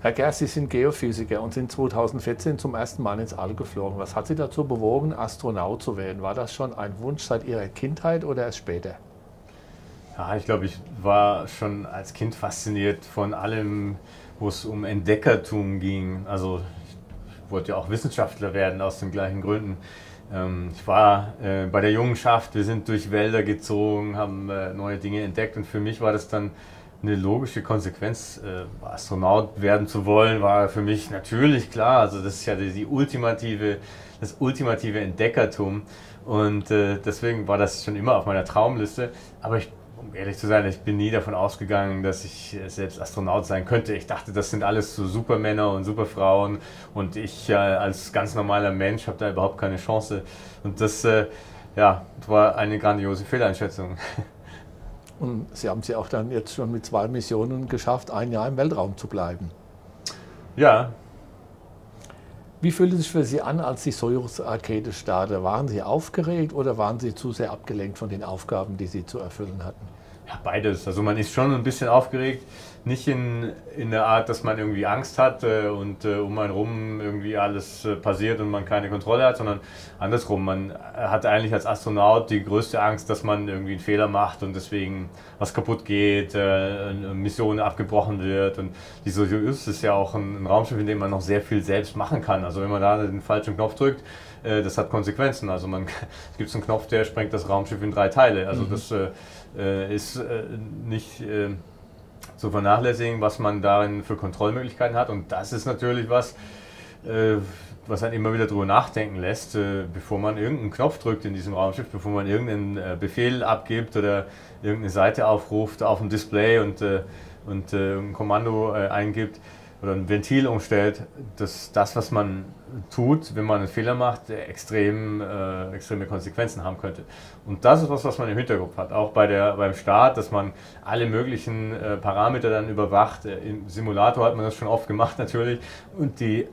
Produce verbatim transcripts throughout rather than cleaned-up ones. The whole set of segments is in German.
Herr Gerst, Sie sind Geophysiker und sind zweitausendvierzehn zum ersten Mal ins All geflogen. Was hat Sie dazu bewogen, Astronaut zu werden? War das schon ein Wunsch seit Ihrer Kindheit oder erst später? Ja, ich glaube, ich war schon als Kind fasziniert von allem, wo es um Entdeckertum ging. Also ich wollte ja auch Wissenschaftler werden aus den gleichen Gründen. Ähm, ich war äh, bei der Jungenschaft, wir sind durch Wälder gezogen, haben äh, neue Dinge entdeckt und für mich war das dann eine logische Konsequenz. Äh, Astronaut werden zu wollen, war für mich natürlich klar. Also das ist ja die, die ultimative, das ultimative Entdeckertum und äh, deswegen war das schon immer auf meiner Traumliste. Aber ich Um ehrlich zu sein, ich bin nie davon ausgegangen, dass ich selbst Astronaut sein könnte. Ich dachte, das sind alles so Supermänner und Superfrauen und ich äh, als ganz normaler Mensch habe da überhaupt keine Chance. Und das äh, ja, war eine grandiose Fehleinschätzung. Und Sie haben es ja auch dann jetzt schon mit zwei Missionen geschafft, ein Jahr im Weltraum zu bleiben. Ja. Wie fühlte es sich für Sie an, als die Sojus-Rakete startete? Waren Sie aufgeregt oder waren Sie zu sehr abgelenkt von den Aufgaben, die Sie zu erfüllen hatten? Ja, beides. Also man ist schon ein bisschen aufgeregt, nicht in, in der Art, dass man irgendwie Angst hat äh, und äh, um einen rum irgendwie alles äh, passiert und man keine Kontrolle hat, sondern andersrum. Man hat eigentlich als Astronaut die größte Angst, dass man irgendwie einen Fehler macht und deswegen was kaputt geht, äh, eine Mission abgebrochen wird. Und die Soyuz ist ja auch ein, ein Raumschiff, in dem man noch sehr viel selbst machen kann. Also wenn man da den falschen Knopf drückt, äh, das hat Konsequenzen. Also man, es gibt einen Knopf, der sprengt das Raumschiff in drei Teile. Also mhm. das äh, ist äh, nicht äh, zu vernachlässigen, was man darin für Kontrollmöglichkeiten hat. Und das ist natürlich was, äh, was einen immer wieder darüber nachdenken lässt, äh, bevor man irgendeinen Knopf drückt in diesem Raumschiff, bevor man irgendeinen äh, Befehl abgibt oder irgendeine Seite aufruft auf dem Display und, äh, und äh, ein Kommando äh, eingibt oder ein Ventil umstellt, dass das, was man tut, wenn man einen Fehler macht, extrem, äh, extreme Konsequenzen haben könnte. Und das ist was, was man im Hinterkopf hat, auch bei der, beim Start, dass man alle möglichen äh, Parameter dann überwacht. Im Simulator hat man das schon oft gemacht natürlich und die,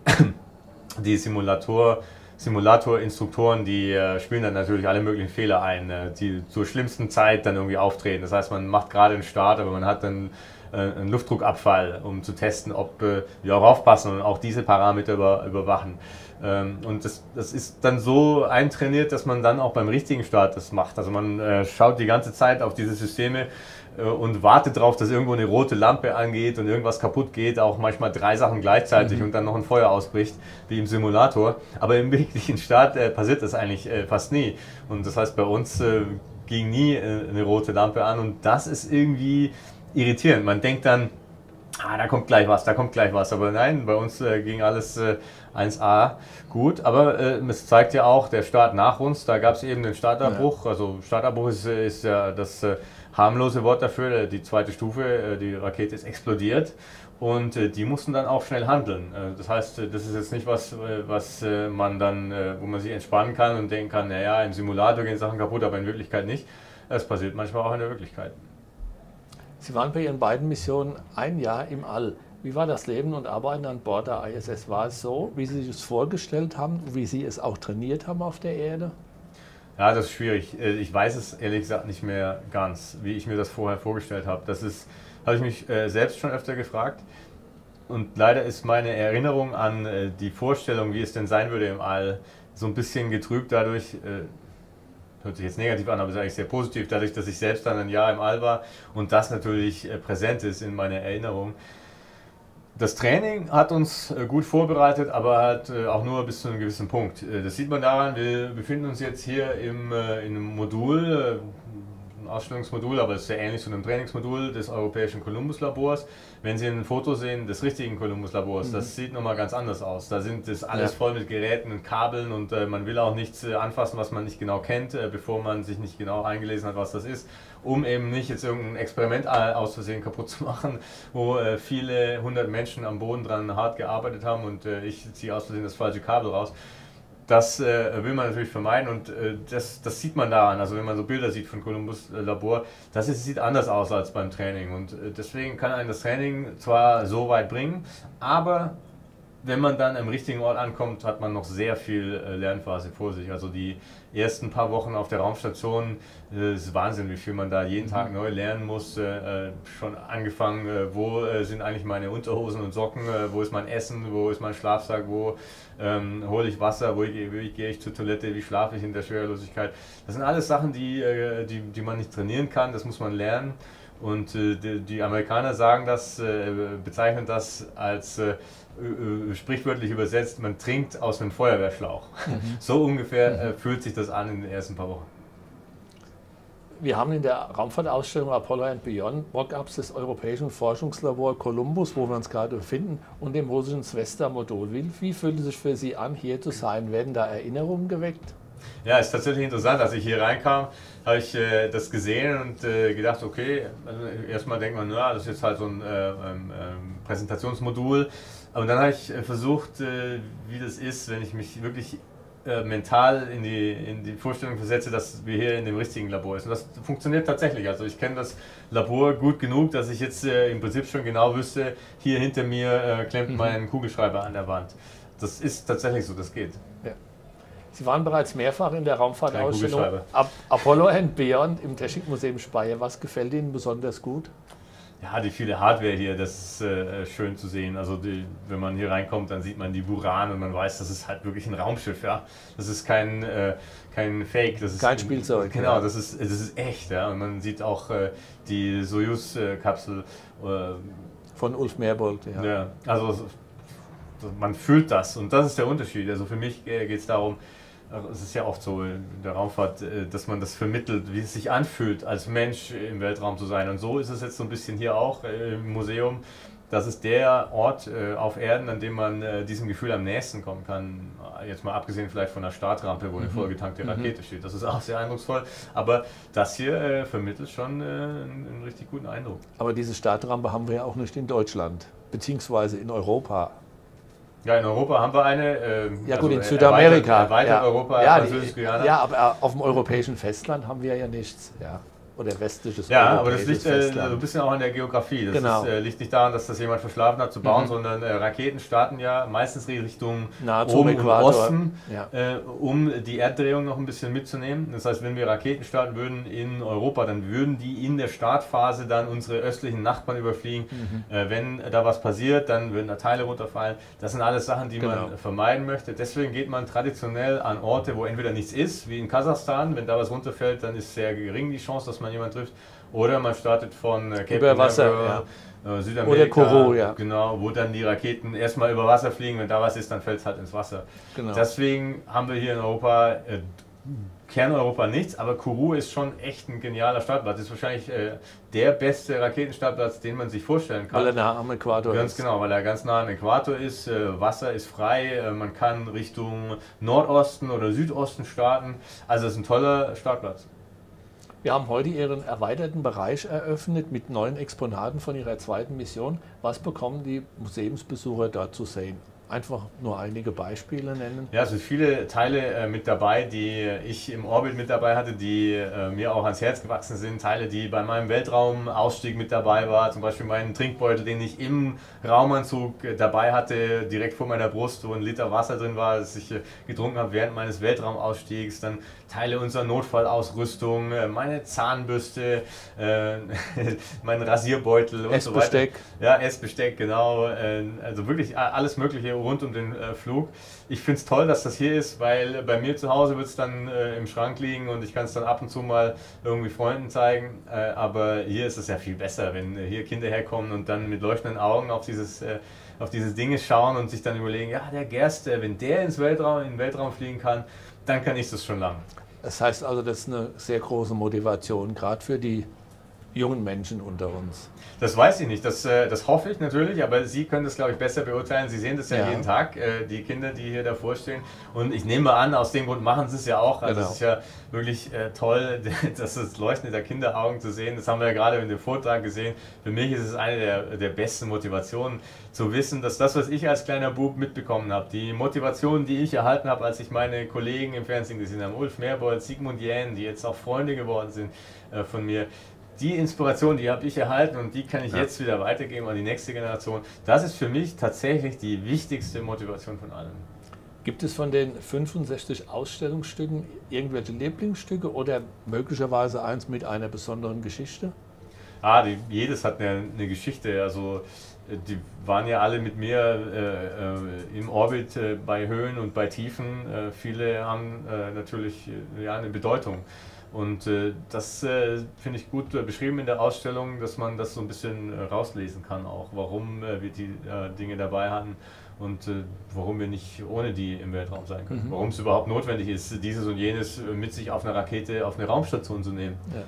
die Simulator Simulator-Instruktoren, die äh, spielen dann natürlich alle möglichen Fehler ein, äh, die zur schlimmsten Zeit dann irgendwie auftreten. Das heißt, man macht gerade einen Start, aber man hat dann äh, einen Luftdruckabfall, um zu testen, ob äh, wir auch aufpassen und auch diese Parameter über, überwachen. Ähm, und das, das ist dann so eintrainiert, dass man dann auch beim richtigen Start das macht. Also man äh, schaut die ganze Zeit auf diese Systeme und wartet darauf, dass irgendwo eine rote Lampe angeht und irgendwas kaputt geht, auch manchmal drei Sachen gleichzeitig mhm. und dann noch ein Feuer ausbricht, wie im Simulator. Aber im wirklichen Start äh, passiert das eigentlich äh, fast nie. Und das heißt, bei uns äh, ging nie äh, eine rote Lampe an und das ist irgendwie irritierend. Man denkt dann, ah, da kommt gleich was, da kommt gleich was. Aber nein, bei uns äh, ging alles äh, eins A gut. Aber äh, es zeigt ja auch, der Start nach uns, da gab es eben den Startabbruch. Ja. Also Startabbruch ist, ist ja das äh, harmlose Wort dafür, die zweite Stufe, die Rakete ist explodiert und die mussten dann auch schnell handeln. Das heißt, das ist jetzt nicht was, was man dann, wo man sich entspannen kann und denken kann, naja, im Simulator gehen Sachen kaputt, aber in Wirklichkeit nicht. Es passiert manchmal auch in der Wirklichkeit. Sie waren bei Ihren beiden Missionen ein Jahr im All. Wie war das Leben und Arbeiten an Bord der I S S? War es so, wie Sie sich es vorgestellt haben, wie Sie es auch trainiert haben auf der Erde? Ja, das ist schwierig. Ich weiß es ehrlich gesagt nicht mehr ganz, wie ich mir das vorher vorgestellt habe. Das ist, habe ich mich äh, selbst schon öfter gefragt. Und leider ist meine Erinnerung an äh, die Vorstellung, wie es denn sein würde im All, so ein bisschen getrübt dadurch, äh, hört sich jetzt negativ an, aber ist eigentlich sehr positiv, dadurch, dass ich selbst dann ein Jahr im All war und das natürlich äh, präsent ist in meiner Erinnerung. Das Training hat uns gut vorbereitet, aber halt auch nur bis zu einem gewissen Punkt. Das sieht man daran, wir befinden uns jetzt hier im, in einem Modul, ein Ausstellungsmodul, aber es ist sehr ähnlich zu einem Trainingsmodul des Europäischen Columbus-Labors. Wenn Sie ein Foto sehen des richtigen Columbus-Labors, mhm. das sieht nochmal ganz anders aus. Da sind das alles ja. voll mit Geräten und Kabeln und äh, man will auch nichts äh, anfassen, was man nicht genau kennt, äh, bevor man sich nicht genau eingelesen hat, was das ist, um eben nicht jetzt irgendein Experiment aus Versehen kaputt zu machen, wo äh, viele hundert Menschen am Boden dran hart gearbeitet haben und äh, ich ziehe aus Versehen das falsche Kabel raus. Das äh, will man natürlich vermeiden und äh, das, das sieht man daran, also wenn man so Bilder sieht von Columbus Labor, das ist, sieht anders aus als beim Training und äh, deswegen kann einen das Training zwar so weit bringen, aber wenn man dann am richtigen Ort ankommt, hat man noch sehr viel äh, Lernphase vor sich. Also die ersten paar Wochen auf der Raumstation, äh, ist Wahnsinn, wie viel man da jeden Tag neu lernen muss. Äh, schon angefangen, äh, wo äh, sind eigentlich meine Unterhosen und Socken, äh, wo ist mein Essen, wo ist mein Schlafsack, wo ähm, hole ich Wasser, wo, ich, wie gehe ich zur Toilette, wie schlafe ich in der Schwerelosigkeit. Das sind alles Sachen, die, äh, die, die man nicht trainieren kann, das muss man lernen. Und äh, die, die Amerikaner sagen das, äh, bezeichnen das als äh, äh, sprichwörtlich übersetzt, man trinkt aus einem Feuerwehrschlauch. Mhm. So ungefähr äh, fühlt sich das an in den ersten paar Wochen. Wir haben in der Raumfahrtausstellung Apollo and Beyond Mockups des Europäischen Forschungslabors Columbus, wo wir uns gerade befinden, und dem russischen Svesta-Modul. Wie, wie fühlt es sich für Sie an, hier zu sein? Werden da Erinnerungen geweckt? Ja, ist tatsächlich interessant. Als ich hier reinkam, habe ich äh, das gesehen und äh, gedacht, okay, also erstmal denkt man, na, das ist jetzt halt so ein äh, ähm, äh, Präsentationsmodul. Aber dann habe ich äh, versucht, äh, wie das ist, wenn ich mich wirklich äh, mental in die, in die Vorstellung versetze, dass wir hier in dem richtigen Labor sind. Und das funktioniert tatsächlich. Also ich kenne das Labor gut genug, dass ich jetzt äh, im Prinzip schon genau wüsste, hier hinter mir äh, klemmt mhm. mein Kugelschreiber an der Wand. Das ist tatsächlich so, das geht. Ja. Sie waren bereits mehrfach in der Raumfahrtausstellung Apollo and Beyond im Technikmuseum Speyer. Was gefällt Ihnen besonders gut? Ja, die viele Hardware hier, das ist äh, schön zu sehen. Also die, wenn man hier reinkommt, dann sieht man die Buran und man weiß, das ist halt wirklich ein Raumschiff. Ja? Das ist kein, äh, kein Fake. Das ist kein Spielzeug. Genau, ja. das, ist, das ist echt. Ja? Und man sieht auch äh, die Soyuz-Kapsel. Äh, Von Ulf Merbold. Ja. Ja, also man fühlt das und das ist der Unterschied. Also für mich äh, geht es darum, es ist ja oft so in der Raumfahrt, dass man das vermittelt, wie es sich anfühlt, als Mensch im Weltraum zu sein. Und so ist es jetzt so ein bisschen hier auch im Museum. Das ist der Ort auf Erden, an dem man diesem Gefühl am nächsten kommen kann. Jetzt mal abgesehen vielleicht von der Startrampe, wo eine vollgetankte mhm. Rakete steht. Das ist auch sehr eindrucksvoll. Aber das hier vermittelt schon einen richtig guten Eindruck. Aber diese Startrampe haben wir ja auch nicht in Deutschland, beziehungsweise in Europa. Ja, in Europa haben wir eine. Äh, ja gut, also in Südamerika. Erweitert ja. Europa, ja, Französisch-Guyana. Ja, aber auf dem europäischen Festland haben wir ja nichts. Ja. Oder westliches Ja, aber das liegt äh, so ein bisschen auch an der Geografie. Das genau. ist, äh, liegt nicht daran, dass das jemand verschlafen hat zu bauen, mhm. sondern äh, Raketen starten ja meistens Richtung Nahezu oben Äquator. Osten, ja. äh, um die Erddrehung noch ein bisschen mitzunehmen. Das heißt, wenn wir Raketen starten würden in Europa, dann würden die in der Startphase dann unsere östlichen Nachbarn überfliegen. Mhm. Äh, wenn da was passiert, dann würden da Teile runterfallen. Das sind alles Sachen, die genau. man vermeiden möchte. Deswegen geht man traditionell an Orte, wo entweder nichts ist, wie in Kasachstan. Wenn da was runterfällt, dann ist sehr gering die Chance, dass man jemanden trifft. Oder man startet von Cape über Wasser, ja. Südamerika, oder Kourou, ja. genau, wo dann die Raketen erstmal über Wasser fliegen. Wenn da was ist, dann fällt es halt ins Wasser. Genau. Deswegen haben wir hier in Europa, äh, Kerneuropa nichts, aber Kourou ist schon echt ein genialer Startplatz. Das ist wahrscheinlich äh, der beste Raketenstartplatz, den man sich vorstellen kann. Weil er nah am Äquator ganz ist. Ganz genau, weil er ganz nah am Äquator ist. Äh, Wasser ist frei, äh, man kann Richtung Nordosten oder Südosten starten. Also es ist ein toller Startplatz. Wir haben heute Ihren erweiterten Bereich eröffnet mit neuen Exponaten von Ihrer zweiten Mission. Was bekommen die Museumsbesucher dort zu sehen? Einfach nur einige Beispiele nennen. Ja, es sind viele Teile äh, mit dabei, die ich im Orbit mit dabei hatte, die äh, mir auch ans Herz gewachsen sind. Teile, die bei meinem Weltraumausstieg mit dabei waren. Zum Beispiel meinen Trinkbeutel, den ich im Raumanzug äh, dabei hatte, direkt vor meiner Brust, wo ein Liter Wasser drin war, das ich äh, getrunken habe während meines Weltraumausstiegs. Dann Teile unserer Notfallausrüstung, äh, meine Zahnbürste, äh, mein Rasierbeutel und so weiter. Essbesteck. Ja, Essbesteck, genau. Äh, also wirklich alles Mögliche rund um den äh, Flug. Ich finde es toll, dass das hier ist, weil bei mir zu Hause wird es dann äh, im Schrank liegen und ich kann es dann ab und zu mal irgendwie Freunden zeigen. Äh, aber hier ist es ja viel besser, wenn äh, hier Kinder herkommen und dann mit leuchtenden Augen auf dieses, äh, auf dieses Ding schauen und sich dann überlegen, ja, der Gerst, äh, wenn der ins Weltraum, in den Weltraum fliegen kann, dann kann ich das schon lange. Das heißt also, das ist eine sehr große Motivation, gerade für die jungen Menschen unter uns. Das weiß ich nicht, das, das hoffe ich natürlich, aber Sie können das, glaube ich, besser beurteilen. Sie sehen das ja, ja. jeden Tag, die Kinder, die hier davor stehen. Und ich nehme an, aus dem Grund machen Sie es ja auch. Also genau. Es ist ja wirklich toll, das Leuchten der Kinderaugen zu sehen. Das haben wir ja gerade in dem Vortrag gesehen. Für mich ist es eine der, der besten Motivationen, zu wissen, dass das, was ich als kleiner Bub mitbekommen habe, die Motivation, die ich erhalten habe, als ich meine Kollegen im Fernsehen gesehen habe, Ulf Merbold, Sigmund Jähn, die jetzt auch Freunde geworden sind von mir, die Inspiration, die habe ich erhalten und die kann ich ja. jetzt wieder weitergeben an die nächste Generation. Das ist für mich tatsächlich die wichtigste Motivation von allem. Gibt es von den fünfundsechzig Ausstellungsstücken irgendwelche Lieblingsstücke oder möglicherweise eins mit einer besonderen Geschichte? Ah, die, jedes hat eine, eine Geschichte. Also die waren ja alle mit mir äh, äh, im Orbit äh, bei Höhen und bei Tiefen. Äh, viele haben äh, natürlich äh, ja, eine Bedeutung. Und äh, das äh, finde ich gut äh, beschrieben in der Ausstellung, dass man das so ein bisschen äh, rauslesen kann, auch warum äh, wir die äh, Dinge dabei hatten und äh, warum wir nicht ohne die im Weltraum sein können. Mhm. Warum es überhaupt notwendig ist, dieses und jenes mit sich auf eine Rakete, auf eine Raumstation zu nehmen. Ja.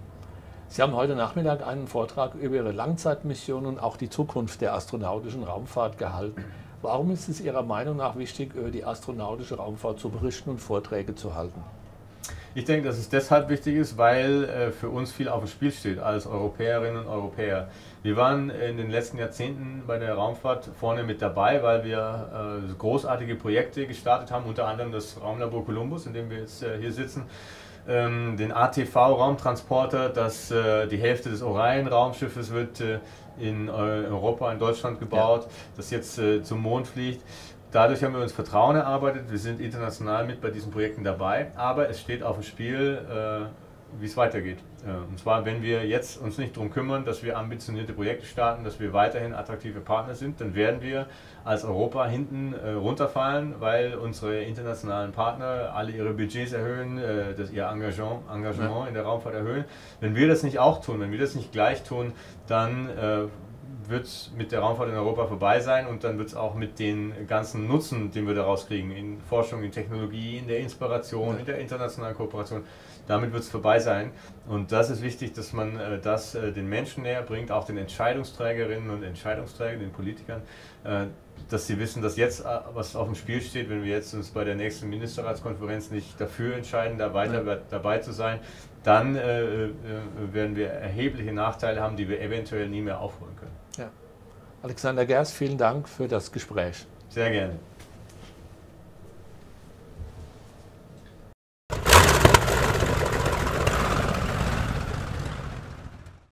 Sie haben heute Nachmittag einen Vortrag über Ihre Langzeitmission und auch die Zukunft der astronautischen Raumfahrt gehalten. Warum ist es Ihrer Meinung nach wichtig, über die astronautische Raumfahrt zu berichten und Vorträge zu halten? Ich denke, dass es deshalb wichtig ist, weil äh, für uns viel auf dem Spiel steht als Europäerinnen und Europäer. Wir waren in den letzten Jahrzehnten bei der Raumfahrt vorne mit dabei, weil wir äh, großartige Projekte gestartet haben, unter anderem das Raumlabor Columbus, in dem wir jetzt äh, hier sitzen, ähm, den A T V-Raumtransporter, das äh, die Hälfte des Orion-Raumschiffes wird äh, in äh, Europa, in Deutschland gebaut, ja. das jetzt äh, zum Mond fliegt. Dadurch haben wir uns Vertrauen erarbeitet, wir sind international mit bei diesen Projekten dabei, aber es steht auf dem Spiel, äh, wie es weitergeht. Äh, und zwar, wenn wir jetzt uns nicht darum kümmern, dass wir ambitionierte Projekte starten, dass wir weiterhin attraktive Partner sind, dann werden wir als Europa hinten äh, runterfallen, weil unsere internationalen Partner alle ihre Budgets erhöhen, äh, dass ihr Engagement, Engagement ja. in der Raumfahrt erhöhen. Wenn wir das nicht auch tun, wenn wir das nicht gleich tun, dann äh, wird es mit der Raumfahrt in Europa vorbei sein und dann wird es auch mit den ganzen Nutzen, den wir daraus kriegen, in Forschung, in Technologie, in der Inspiration, ja. in der internationalen Kooperation, damit wird es vorbei sein. Und das ist wichtig, dass man äh, das äh, den Menschen näher bringt, auch den Entscheidungsträgerinnen und Entscheidungsträgern, den Politikern, äh, dass sie wissen, dass jetzt äh, was auf dem Spiel steht, wenn wir jetzt uns bei der nächsten Ministerratskonferenz nicht dafür entscheiden, da weiter ja. dabei zu sein, dann äh, äh, werden wir erhebliche Nachteile haben, die wir eventuell nie mehr aufholen können. Ja. Alexander Gerst, vielen Dank für das Gespräch. Sehr gerne.